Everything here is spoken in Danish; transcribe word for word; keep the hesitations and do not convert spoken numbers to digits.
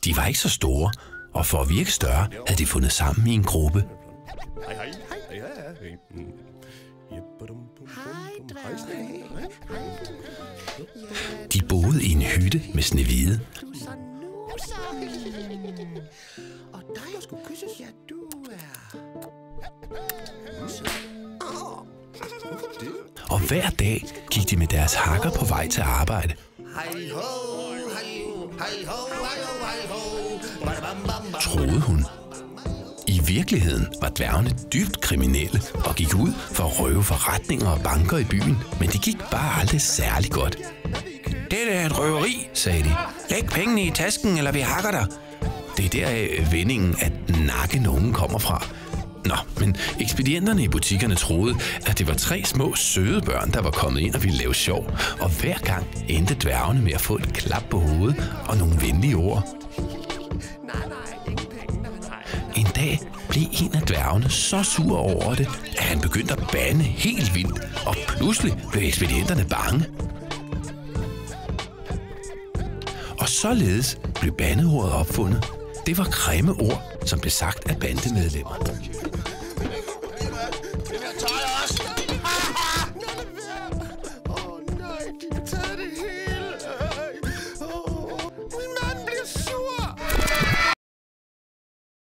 De var ikke så store, og for at virke større, havde de fundet sammen i en gruppe. De boede i en hytte med Snehvide. Og dig skulle kysses, ja, du er... Og hver dag gik de med deres hakker på vej til arbejde. Troede hun. I virkeligheden var dværgene dybt kriminelle og gik ud for at røve forretninger og banker i byen, men det gik bare aldrig særlig godt. Det er et røveri, sagde de. Læg pengene i tasken, eller vi hakker dig. Det er der vendingen, at nakke nogen kommer fra. Nå, men ekspedienterne i butikkerne troede, at det var tre små søde børn, der var kommet ind og ville lave sjov. Og hver gang endte dværgene med at få et klap på hovedet og nogle venlige ord. En dag blev en af dværgene så sur over det, at han begyndte at bande helt vildt, og pludselig blev ekspedienterne bange. Og således blev bandeordet opfundet. Det var grimme ord, som blev sagt af bandemedlemmer.